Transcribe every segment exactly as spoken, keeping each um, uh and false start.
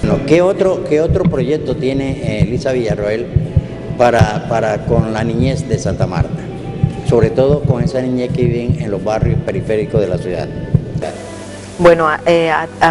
Bueno, ¿qué otro, qué otro proyecto tiene eh, Lisa Villarroel para, para con la niñez de Santa Marta? Sobre todo con esa niñez que viven en los barrios periféricos de la ciudad. Bueno, eh, a, a,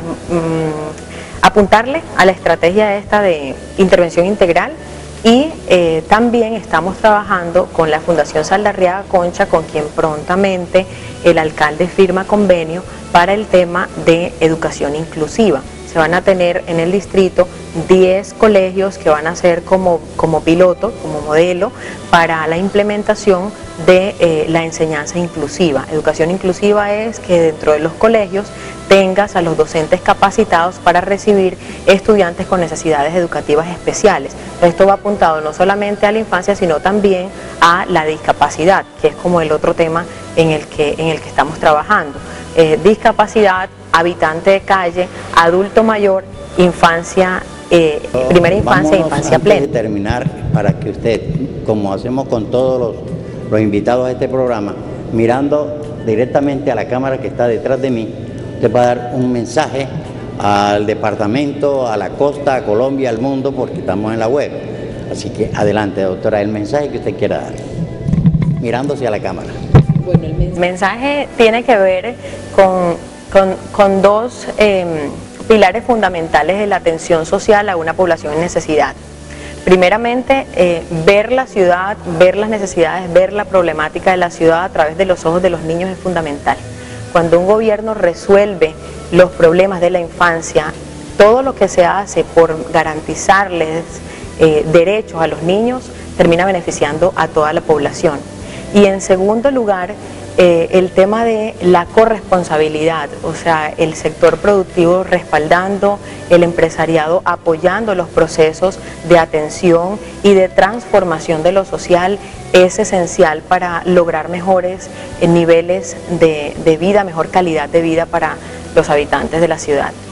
mm, apuntarle a la estrategia esta de intervención integral y eh, también estamos trabajando con la Fundación Saldarriaga Concha, con quien prontamente el alcalde firma convenio para el tema de educación inclusiva. Se van a tener en el distrito diez colegios que van a ser como, como piloto, como modelo para la implementación de eh, la enseñanza inclusiva. Educación inclusiva es que dentro de los colegios tengas a los docentes capacitados para recibir estudiantes con necesidades educativas especiales. Esto va apuntado no solamente a la infancia, sino también a la discapacidad, que es como el otro tema en el que, en el que estamos trabajando. Eh, discapacidad, habitante de calle, adulto mayor, infancia, eh, primera infancia e infancia plena. Antes de terminar, para que usted, como hacemos con todos los, los invitados a este programa, mirando directamente a la cámara que está detrás de mí, usted va a dar un mensaje al departamento, a la costa, a Colombia, al mundo, porque estamos en la web. Así que adelante, doctora, el mensaje que usted quiera dar, mirándose a la cámara. Bueno, el mensaje tiene que ver con, con, con dos eh, pilares fundamentales de la atención social a una población en necesidad. Primeramente, eh, ver la ciudad, ver las necesidades, ver la problemática de la ciudad a través de los ojos de los niños es fundamental. Cuando un gobierno resuelve los problemas de la infancia, todo lo que se hace por garantizarles eh, derechos a los niños termina beneficiando a toda la población. Y en segundo lugar, eh, el tema de la corresponsabilidad, o sea, el sector productivo respaldando, el empresariado apoyando los procesos de atención y de transformación de lo social es esencial para lograr mejores eh, niveles de, de vida, mejor calidad de vida para los habitantes de la ciudad.